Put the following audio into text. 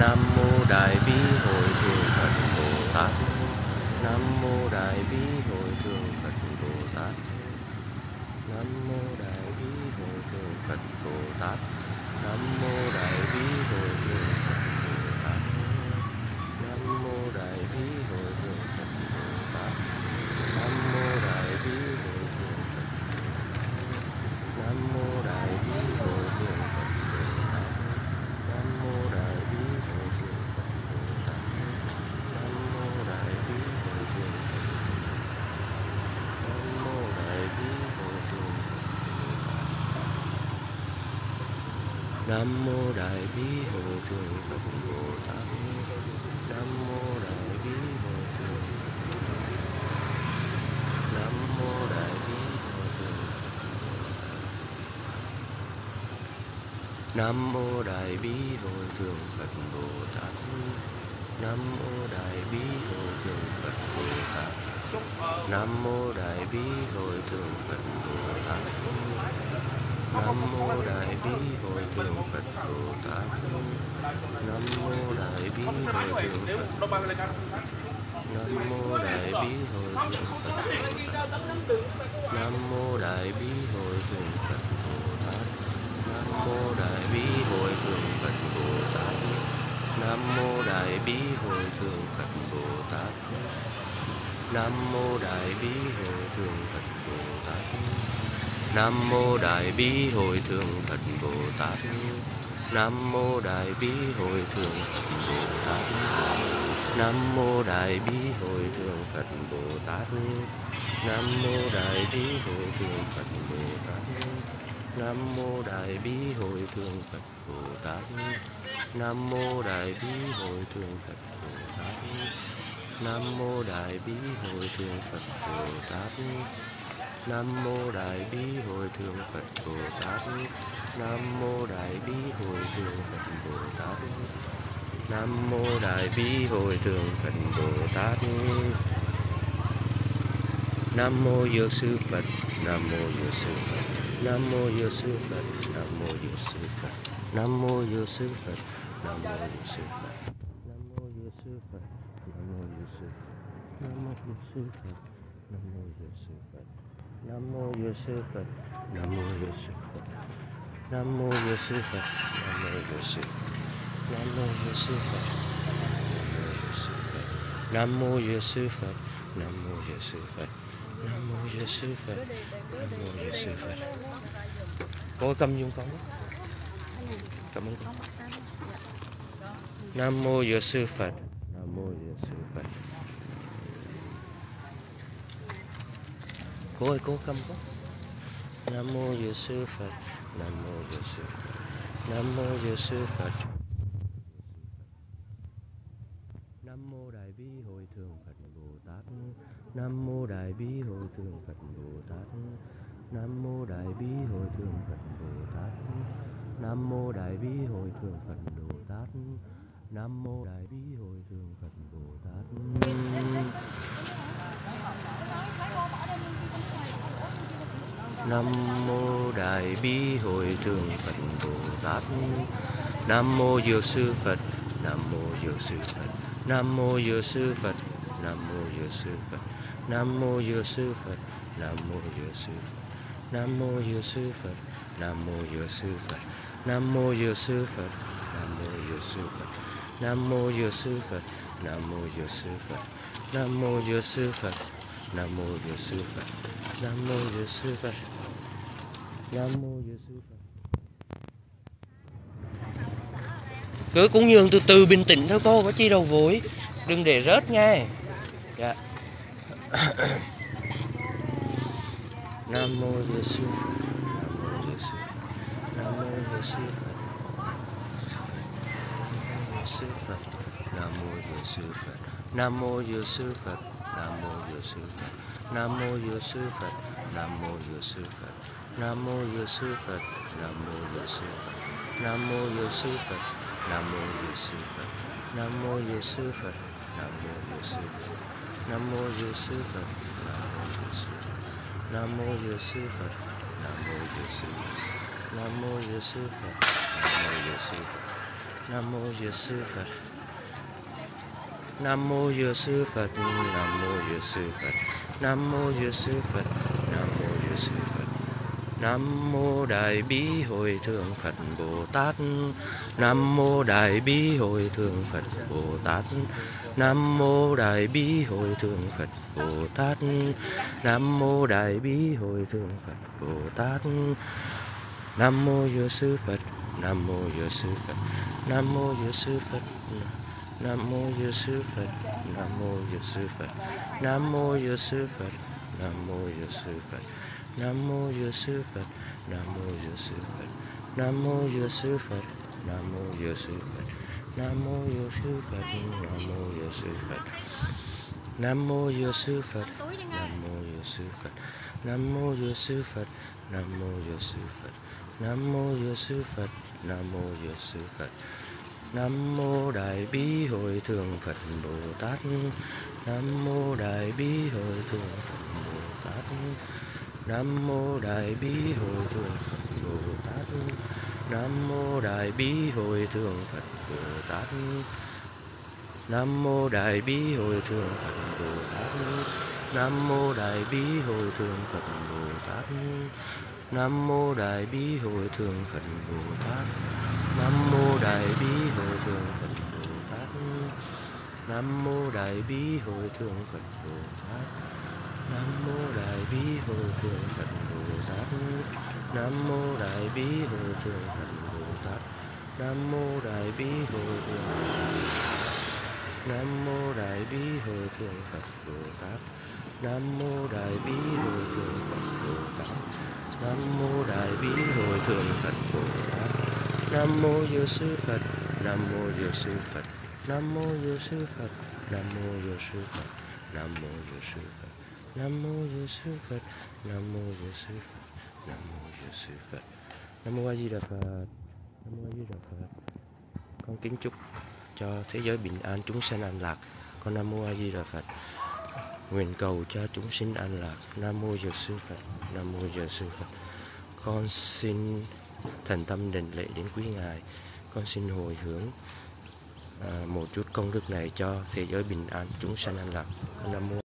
Nam mô Đại Bi Hội Thượng Phật Bồ Tát. Nam mô Đại Bi Hội Thượng Phật Bồ Tát. Nam mô Đại Bi Hội Thượng Phật Bồ Tát. Nam mô Đại Bi Hội Thượng Phật Bồ Tát. Nam mô Đại Bi Hội Thượng Phật Bồ Tát. Nam mô Đại Bi Hội Thượng Phật. Nam mô Đại Bi Hội Thượng Phật Bồ Tát. Nam mô Đại Bi Hội Thượng Phật Bồ Tát. Nam mô Đại Bi Hội Thượng Phật. Nam mô Đại Bi Hội Thượng Phật. Nam mô Đại Bi Hội Thượng Phật Bồ Tát. Nam mô Đại Bi Hội Thượng. Nam mô Đại Bi Hội Thượng. Nam mô Đại Bi Hội Thượng Phật Bồ Tát. Nam mô Đại Bi Hội Thượng Phật Bồ Tát. Nam mô Đại Bi Hội Thượng Phật Bồ Tát. Nam mô Đại Bi Hội Thượng Phật Bồ Tát. Nam mô Đại Bi Hội Thượng Phật. Nam mô Đại Bi Hội Thượng Phật. Nam mô Đại Bi Hội Thượng Phật Bồ Tát. Nam mô Đại Bi Hội Thượng Phật Bồ Tát. Nam mô Đại Bi Hội Thượng Phật Bồ Tát. Nam mô Đại Bi Hội Thượng Phật Bồ Tát. Nam mô Đại Bi Hội Thượng Phật Bồ Tát. Nam mô Đại Bi Hội Thượng Phật Bồ Tát. Nam mô Đại Bi Hội Thượng Phật Bồ Tát. Nam mô Đại Bi Hội Thượng Phật Bồ Tát. Nam mô Đại Bi Hội Thượng Phật Bồ Tát. Nam mô Đại Bi Hội Thượng Phật Bồ Tát. Nam mô Đại Bi Hội Thượng Phật Bồ Tát. Nam mô Đại Bi Hội Thượng Phật Bồ Tát. Nam mô Đại Bi Hội Thượng Phật Bồ Tát. Nam mô Đại Bi Hội Thượng Phật Bồ Tát. Nam mô Dược Sư Phật. Nam mô Dược Sư Phật. Nam mô Dược Sư Phật. Nam mô Dược Sư Phật. Nam mô Dược Sư Phật. Nam mô Dược Sư Phật. Nam mô Dược Sư Phật. Nam mô Dược Sư Phật. Nam mô Dược Sư Phật. Nam mô Dược Sư Phật. Nam mô Dược Sư Phật. Nam mô Dược Sư Phật. Nam mô Dược Sư Phật. Nam mô Dược Sư Phật. Nam mô Dược Sư Phật. Nam mô Dược Sư Phật. Nam mô Dược Sư Phật. Nam mô Dược Sư Phật. Nam mô Dược Sư Phật. Cô cầm giùm con. Cảm ơn con. Nam mô Dược Sư Phật. Nam mô Dược Sư Phật. Cô ơi, cô cầm con. Nam mô Dược Sư Phật. Nam mô Dược Sư Phật. Nam mô Dược Sư Phật. Nam mô Đại Bi Hội Thượng Phật Bồ Tát. Nam mô Đại Bi Hội Thượng Phật Bồ Tát. Nam mô Đại Bi Hội Thượng Phật Bồ Tát. Nam mô Đại Bi Hội Thượng Phật Bồ Tát. Nam mô Đại Bi Hội Thượng Phật Bồ Tát. Nam mô Đại Bi Hội Thượng Phật Bồ Tát. Nam mô Dược Sư Phật. Nam mô Dược Sư Phật. Nam mô Dược Sư Phật. Nam mô Dược Sư Phật. Nam mô Dược Sư Phật. Nam mô Dược Sư Phật. Nam mô Dược Sư Phật. Nam mô Dược Sư Phật. Nam mô Dược Sư Phật. Nam mô Dược Sư Phật. Nam mô Dược Sư Phật. Nam mô Dược Sư Phật. Nam mô Dược Sư Phật. Nam mô Dược Sư Phật. Nam mô Dược Sư Phật. Nam mô Dược Sư Phật. Cứ cúng dường từ từ, bình tĩnh thôi cô, có chi đâu vội, đừng để rớt nha. Dạ. Nam mô Dược Sư Phật. Nam mô Dược Sư Phật. Nam mô Dược Sư Phật. Nam mô Dược Sư Phật. Nam mô Dược Sư Phật. Nam mô Dược Sư Phật. Nam mô Dược Sư Phật. Nam mô Dược Sư Phật. Nam mô Dược Sư Phật. Nam mô Dược Sư Phật. Nam mô Dược Sư Phật. Nam mô Dược Sư Phật. Nam mô Dược Sư Phật. Nam mô Dược Sư Phật. Nam mô Dược Sư Phật. Nam mô Dược Sư Phật. Nam mô Dược Sư Phật. Nam mô Dược Sư Phật. Nam mô Dược Sư Phật. Nam mô Dược Sư Phật. Nam mô Dược Sư Phật. Nam mô Dược Sư Phật. Nam mô Dược Sư Phật. Nam mô Dược Sư Phật. Nam mô Đại Bi Hội Thượng Phật Bồ Tát. Nam mô Đại Bi Hội Thượng Phật Bồ Tát. Nam mô Đại Bi Hội Thượng Phật Bồ Tát. Nam mô Đại Bi Hội Thượng Phật Bồ Tát. Nam mô Dược Sư Phật. Nam mô Dược Sư Phật. Nam mô Dược Sư Phật. Nam mô Dược Sư Phật. Nam mô Dược Sư Phật. Nam mô Dược Sư Phật. Nam mô Dược Sư Phật. Nam mô Dược Sư Phật. Nam mô Dược Sư Phật. Nam mô Dược Sư Phật. Nam mô Dược Sư Phật. Nam mô Dược Sư Phật. Nam mô Dược Sư Phật. Nam mô Dược Sư Phật. Nam mô Dược Sư Phật. Nam mô Dược Sư Phật. Nam mô Dược Sư Phật. Nam mô Dược Sư Phật. Nam mô Dược Sư Phật. Nam mô Đại Bi Hội Thượng Phật Bồ Tát. Nam mô Đại Bi Hội Thượng Phật Bồ Tát. Nam mô Đại Bi Hội Thượng Phật Bồ Tát. Nam mô Đại Bi Hội Thượng Phật Bồ Tát. Nam mô Đại Bi Hội Thượng Phật Bồ Tát. Nam mô Đại Bi Hội Thượng Phật Bồ Tát. Nam mô Đại Bi Hội Thượng Phật Bồ Tát. Nam mô Đại Bi Hội Thượng Phật Bồ Tát. Nam mô Đại Bi Hội Thượng Phật Bồ Tát. Nam mô Đại Bi Hội Thượng Phật Bồ Tát. Nam mô Đại Bi Hội Thượng Phật Bồ Tát. Nam mô Đại Bi Hội Thượng Phật Bồ Tát. Nam mô Đại Bi Hội Thượng Phật Bồ Tát. Nam mô Đại Bi Hội Thượng Phật Bồ Tát. Nam mô Đại Bi Hội Thượng Phật Bồ Tát. Nam mô Dược Sư Phật. Nam mô Dược Sư Phật. Nam mô Dược Sư Phật. Nam mô Dược Sư Phật. Nam mô Dược Sư Phật. Nam mô Dược Sư Phật. Nam mô Dược Sư Phật. Nam mô Dược Sư Phật. Nam mô A Di Đà Phật. Nam mô A Di Đà Phật. Con kính chúc cho thế giới bình an, chúng sanh an lạc. Con Nam mô A Di Đà Phật. Nguyện cầu cho chúng sinh an lạc. Nam mô Dược Sư Phật. Nam mô Dược Sư Phật. Con xin thành tâm đảnh lễ đến quý ngài. Con xin hồi hướng một chút công đức này cho thế giới bình an, chúng sanh an lạc. Nam mô